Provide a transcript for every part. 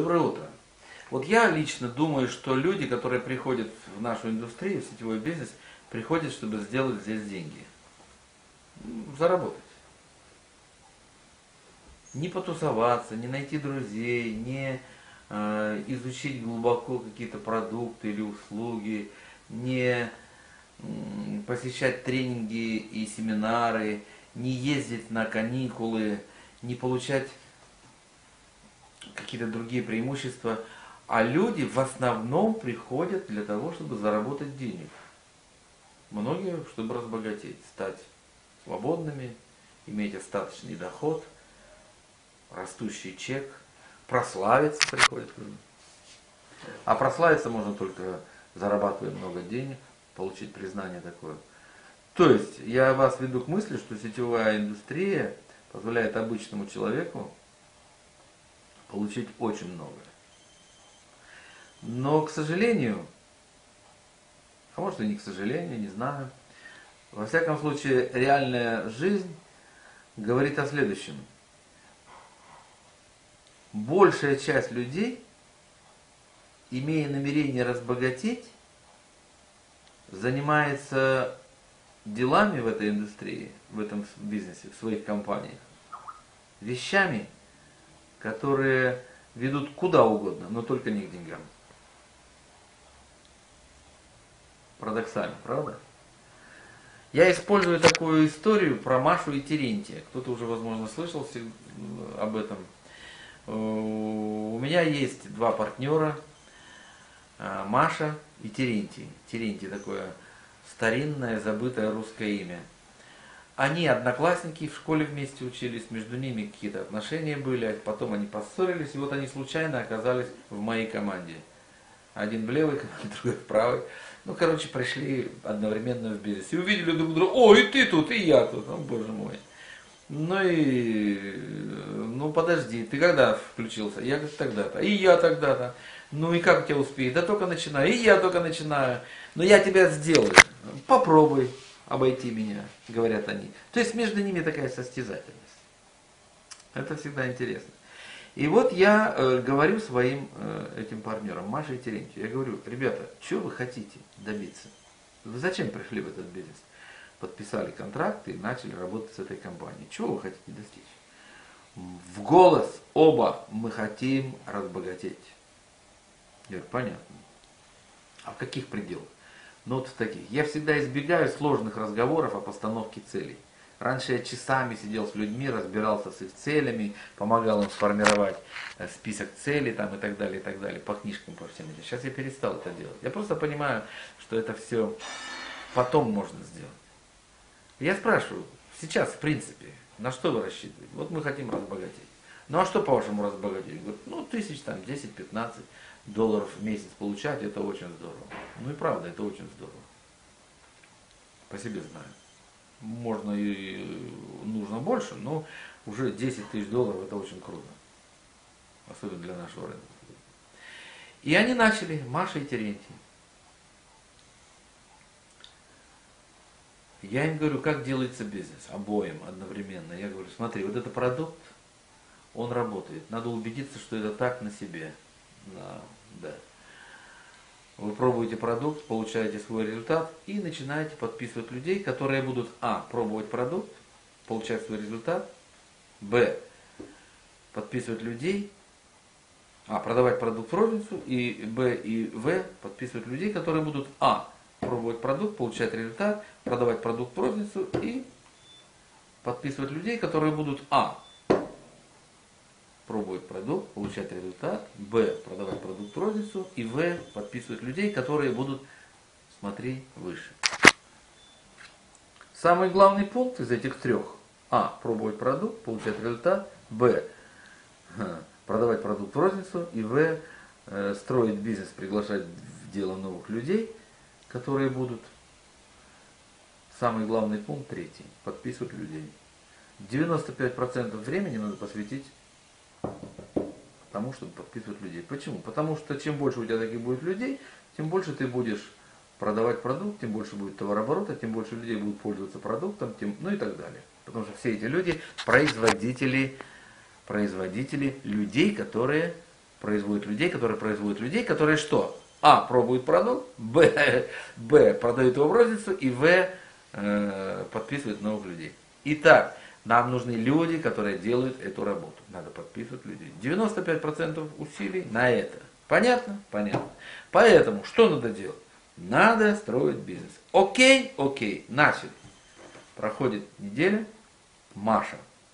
Доброе утро. Вот я лично думаю, что люди, которые приходят в нашу индустрию, в сетевой бизнес, приходят, чтобы сделать здесь деньги. Заработать. Не потусоваться, не найти друзей, не изучить глубоко какие-то продукты или услуги, не посещать тренинги и семинары, не ездить на каникулы, не получать какие-то другие преимущества. А люди в основном приходят для того, чтобы заработать денег. Многие, чтобы разбогатеть, стать свободными, иметь остаточный доход, растущий чек, прославиться приходят люди. А прославиться можно только зарабатывая много денег, получить признание такое. То есть я вас веду к мысли, что сетевая индустрия позволяет обычному человеку получить очень многое. Но, к сожалению, а может и не к сожалению, не знаю, во всяком случае, реальная жизнь говорит о следующем. Большая часть людей, имея намерение разбогатеть, занимается делами в этой индустрии, в этом бизнесе, в своих компаниях, вещами, которые ведут куда угодно, но только не к деньгам. Парадоксально, правда? Я использую такую историю про Машу и Терентия. Кто-то уже, возможно, слышал об этом. У меня есть два партнера, Маша и Терентий. Терентий такое старинное, забытое русское имя. Они одноклассники, в школе вместе учились, между ними какие-то отношения были, потом они поссорились, и вот они случайно оказались в моей команде. Один в левой команде, другой в правой. Ну, короче, пришли одновременно в бизнес. И увидели друг друга, о, и ты тут, и я тут, о, боже мой. Ну подожди, ты когда включился? Я говорю, тогда-то, и я тогда-то. Ну и как у тебя успеет? Да только начинаю, и я только начинаю. Но я тебя сделаю, попробуй обойти меня, говорят они. То есть между ними такая состязательность. Это всегда интересно. И вот я говорю своим этим партнерам, Маше и Терентию, я говорю, ребята, что вы хотите добиться? Вы зачем пришли в этот бизнес? Подписали контракт и начали работать с этой компанией. Чего вы хотите достичь? В голос оба мы хотим разбогатеть. Я говорю, понятно. А в каких пределах? Ну вот в таких. Я всегда избегаю сложных разговоров о постановке целей. Раньше я часами сидел с людьми, разбирался с их целями, помогал им сформировать список целей там, и так далее, по книжкам, по всем этим. Сейчас я перестал это делать. Я просто понимаю, что это все потом можно сделать. Я спрашиваю, сейчас в принципе, на что вы рассчитываете? Вот мы хотим разбогатеть. Ну а что по-вашему разбогатеть? Говорят, ну 10-15 долларов в месяц получать, это очень здорово. Ну и правда, это очень здорово. По себе знаю. Можно и нужно больше, но уже 10 тысяч долларов это очень круто. Особенно для нашего рынка. И они начали, Маша и Терентий. Я им говорю, как делается бизнес, обоим одновременно. Я говорю, смотри, вот это продукт, он работает. Надо убедиться, что это так на себе. Да. Вы пробуете продукт, получаете свой результат и начинаете подписывать людей, которые будут пробовать продукт, получать свой результат, подписывать людей, продавать продукт в розницу, и и подписывать людей, которые будут пробовать продукт, получать результат, продавать продукт в розницу и подписывать людей, которые будут пробовать продукт, получать результат, продавать продукт в розницу и подписывать людей, которые будут смотреть выше. Самый главный пункт из этих трех: пробовать продукт, получать результат, продавать продукт в розницу и строить бизнес, приглашать в дело новых людей, которые будут. Самый главный пункт третий: подписывать людей. 95% времени надо посвятить тому, чтобы подписывать людей. Почему? Потому что чем больше у тебя таких будет людей, тем больше ты будешь продавать продукт, тем больше будет товарооборота, тем больше людей будут пользоваться продуктом, ну и так далее. Потому что все эти люди производители людей, которые производит людей, которые что? А. Пробуют продукт, Б. Продают его в розницу, и В. Подписывают новых людей. Итак, нам нужны люди, которые делают эту работу. Надо подписывать людей. 95% усилий на это. Понятно? Понятно. Поэтому, что надо делать? Надо строить бизнес. Окей, начали. Проходит неделя, Маша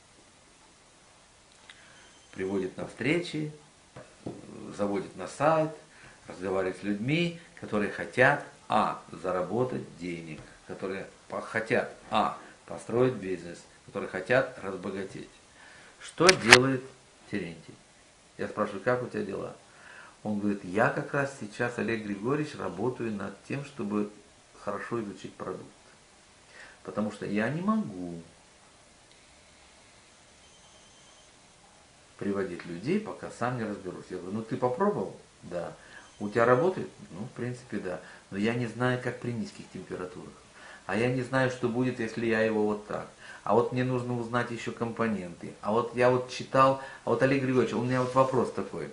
приводит на встречи, заводит на сайт, разговаривает с людьми, которые хотят, заработать денег, которые хотят, построить бизнес, которые хотят разбогатеть. Что делает Терентий? Я спрашиваю, как у тебя дела? Он говорит, я как раз сейчас, Олег Григорьевич, работаю над тем, чтобы хорошо изучить продукт. Потому что я не могу приводить людей, пока сам не разберусь. Я говорю, ты попробовал? Да. У тебя работает? В принципе, да. Но я не знаю, как при низких температурах. А я не знаю, что будет, если я его вот так. А вот мне нужно узнать еще компоненты. А вот я читал, Олег Григорьевич, у меня вопрос такой.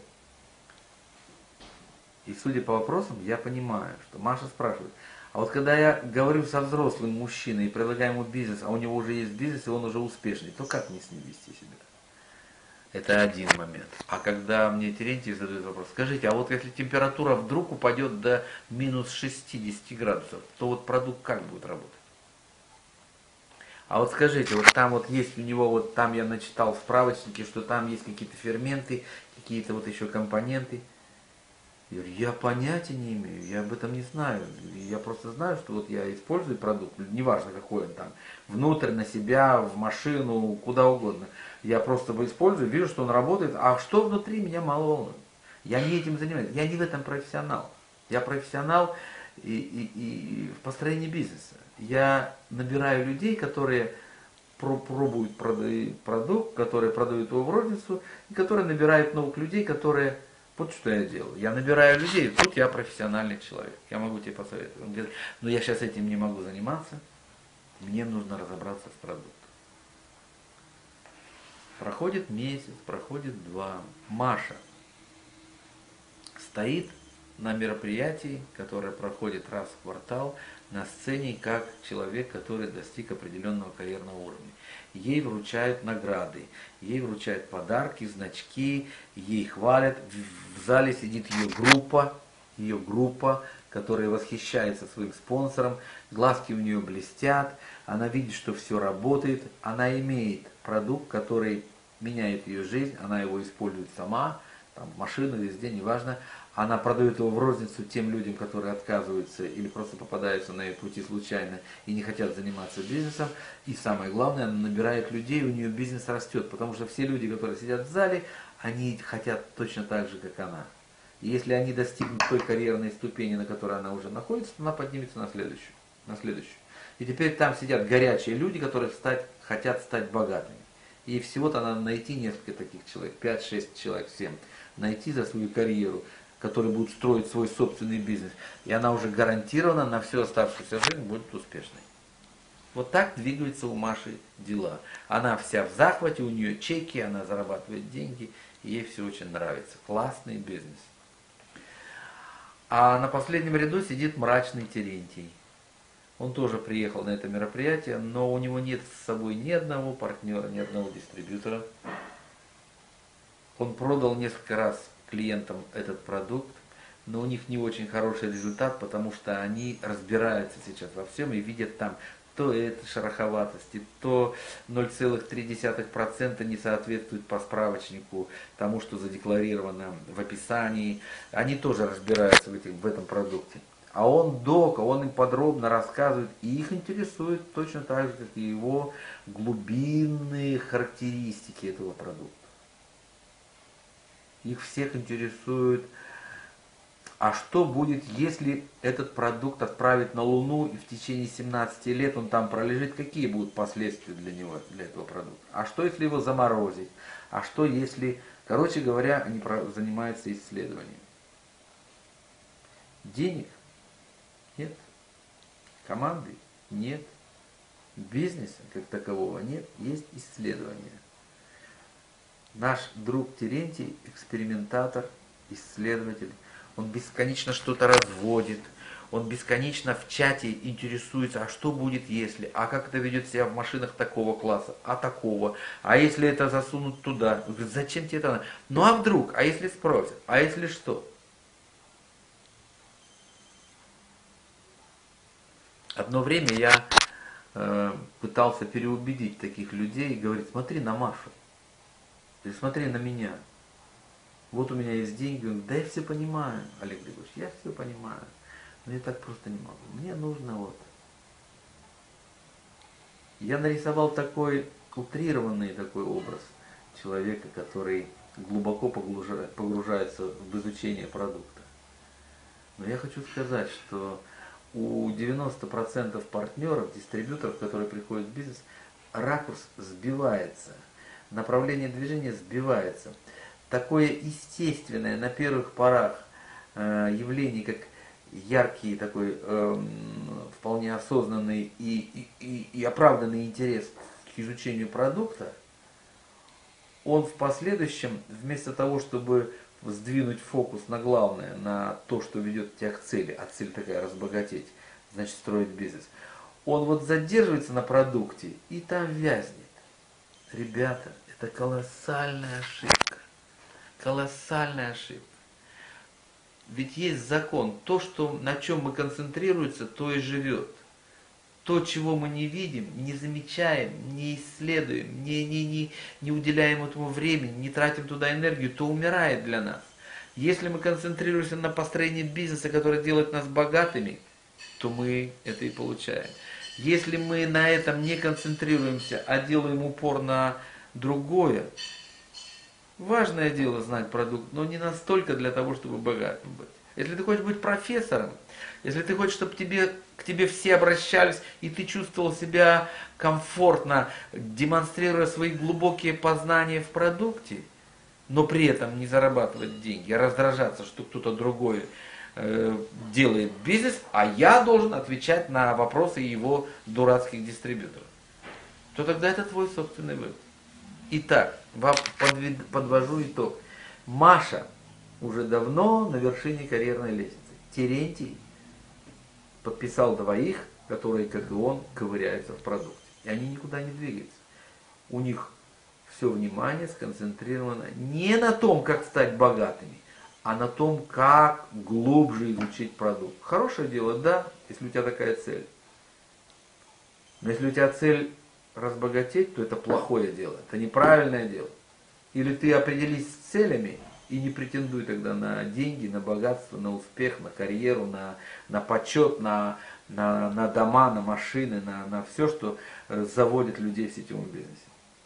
И судя по вопросам, я понимаю, что Маша спрашивает, когда я говорю со взрослым мужчиной и предлагаю ему бизнес, а у него уже есть бизнес, и он уже успешный, то как мне с ним вести себя? Это один момент. А когда мне Терентий задает вопрос, скажите, если температура вдруг упадет до минус 60 градусов, то продукт как будет работать? Скажите, там есть у него, там я начитал в справочнике, что там есть какие-то ферменты, какие-то еще компоненты. Я говорю, я понятия не имею, я об этом не знаю. Я просто знаю, что я использую продукт, неважно какой он там, внутрь, на себя, в машину, куда угодно. Я просто его использую, вижу, что он работает, а что внутри меня мало волнует. Я не этим занимаюсь, я не в этом профессионал. Я профессионал и в построении бизнеса. Я набираю людей, которые пробуют продукт, которые продают его в розницу, и которые набирают новых людей, которые... Вот что я делаю. Я набираю людей, тут я профессиональный человек. Я могу тебе посоветовать. Он говорит, но я сейчас этим не могу заниматься, мне нужно разобраться с продуктом. Проходит месяц, проходит 2. Маша стоит на мероприятии, которое проходит раз в квартал, на сцене как человек, который достиг определенного карьерного уровня. Ей вручают награды, ей вручают подарки, значки, ей хвалят. В зале сидит ее группа, которая восхищается своим спонсором, глазки у нее блестят, она видит, что все работает, она имеет продукт, который меняет ее жизнь, она его использует сама, машину, везде, неважно. Она продает его в розницу тем людям, которые отказываются или просто попадаются на ее пути случайно и не хотят заниматься бизнесом. И самое главное, она набирает людей, у нее бизнес растет, потому что все люди, которые сидят в зале, они хотят точно так же, как она. И если они достигнут той карьерной ступени, на которой она уже находится, то она поднимется на следующую. И теперь там сидят горячие люди, которые хотят стать богатыми. И всего-то надо найти несколько таких человек, 5-6 человек, 7, найти за свою карьеру, которые будут строить свой собственный бизнес. И она уже гарантированно на всю оставшуюся жизнь будет успешной. Вот так двигаются у Маши дела. Она вся в захвате, у нее чеки, она зарабатывает деньги, и ей все очень нравится. Классный бизнес. А на последнем ряду сидит мрачный Терентий. Он тоже приехал на это мероприятие, но у него нет с собой ни одного партнера, ни одного дистрибьютора. Он продал несколько раз клиентам этот продукт, но у них не очень хороший результат, потому что они разбираются сейчас во всем и видят там то это шероховатости, то 0,3% не соответствует по справочнику тому, что задекларировано в описании. Они тоже разбираются в этом продукте. А он им подробно рассказывает, и их интересует точно так же, как и его глубинные характеристики этого продукта. Их всех интересует, а что будет, если этот продукт отправить на Луну, и в течение 17 лет он там пролежит, какие будут последствия для него, для этого продукта? А что, если его заморозить? А что, если... Короче говоря, они занимаются исследованием. Денег нет, команды нет, бизнеса как такового нет, есть исследования. Наш друг Терентий, экспериментатор, исследователь, он бесконечно что-то разводит, он бесконечно в чате интересуется, а что будет если, а как это ведет себя в машинах такого класса, а такого, а если это засунут туда, он говорит, зачем тебе это надо? Ну а вдруг, а если спросят, а если что? Одно время я пытался переубедить таких людей и говорить, смотри на Машу, или смотри на меня. Вот у меня есть деньги, он говорит, да я все понимаю, Олег Григорьевич, я все понимаю, но я так просто не могу. Мне нужно вот. Я нарисовал такой утрированный такой образ человека, который глубоко погружается в изучение продукта. Но я хочу сказать, что у 90% партнеров, дистрибьюторов, которые приходят в бизнес, ракурс сбивается, направление движения сбивается. Такое естественное на первых порах явление, как яркий такой вполне осознанный и оправданный интерес к изучению продукта, он в последующем, вместо того, чтобы сдвинуть фокус на главное, на то, что ведет тебя к цели, а цель такая разбогатеть, значит строить бизнес, он вот задерживается на продукте и там вязнет. Ребята, это колоссальная ошибка. Колоссальная ошибка. Ведь есть закон, то, что, на чем мы концентрируемся, то и живет. То, чего мы не видим, не замечаем, не исследуем, не уделяем этому времени, не тратим туда энергию, то умирает для нас. Если мы концентрируемся на построении бизнеса, который делает нас богатыми, то мы это и получаем. Если мы на этом не концентрируемся, а делаем упор на другое, важное дело знать продукт, но не настолько для того, чтобы богатым быть. Если ты хочешь быть профессором, если ты хочешь, чтобы к тебе все обращались, и ты чувствовал себя комфортно, демонстрируя свои глубокие познания в продукте, но при этом не зарабатывать деньги, а раздражаться, что кто-то другой делает бизнес, а я должен отвечать на вопросы его дурацких дистрибьюторов, то тогда это твой собственный выбор. Итак, подвожу итог. Маша уже давно на вершине карьерной лестницы. Терентий подписал двоих, которые, как и он, ковыряются в продукте. И они никуда не двигаются. У них все внимание сконцентрировано не на том, как стать богатыми, а на том, как глубже изучить продукт. Хорошее дело, да, если у тебя такая цель. Но если у тебя цель разбогатеть, то это плохое дело, это неправильное дело. Или ты определись с целями и не претендуй тогда на деньги, на богатство, на успех, на карьеру, на почет, на дома, на машины, на все, что заводит людей в сетевом бизнесе.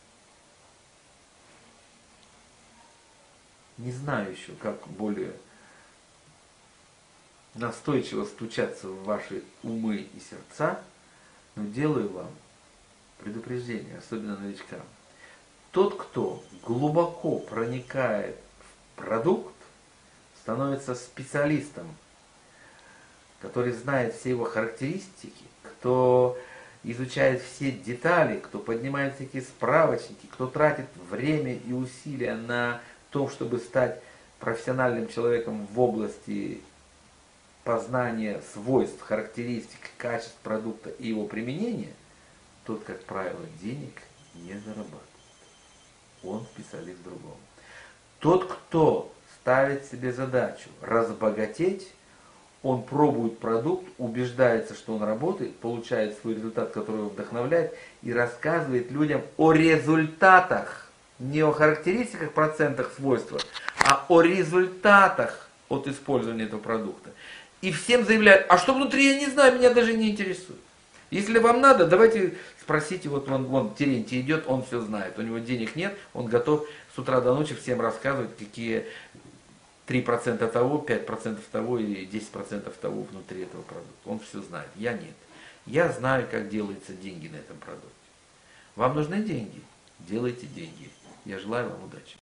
Не знаю еще, как более настойчиво стучаться в ваши умы и сердца, но делаю вам предупреждение, особенно новичкам. Тот, кто глубоко проникает в продукт, становится специалистом, который знает все его характеристики, кто изучает все детали, кто поднимает всякие справочники, кто тратит время и усилия на то, чтобы стать профессиональным человеком в области познания свойств, характеристик, качеств продукта и его применения, тот, как правило, денег не зарабатывает. Он специалист в другом. Тот, кто ставит себе задачу разбогатеть, он пробует продукт, убеждается, что он работает, получает свой результат, который его вдохновляет, и рассказывает людям о результатах, не о характеристиках, процентах, свойствах, а о результатах от использования этого продукта. И всем заявляют, а что внутри, я не знаю, меня даже не интересует. Если вам надо, давайте спросите, вот вон Терентий идет, он все знает, у него денег нет, он готов с утра до ночи всем рассказывать, какие 3% того, 5% того и 10% того внутри этого продукта. Он все знает, я нет. Я знаю, как делаются деньги на этом продукте. Вам нужны деньги? Делайте деньги. Я желаю вам удачи.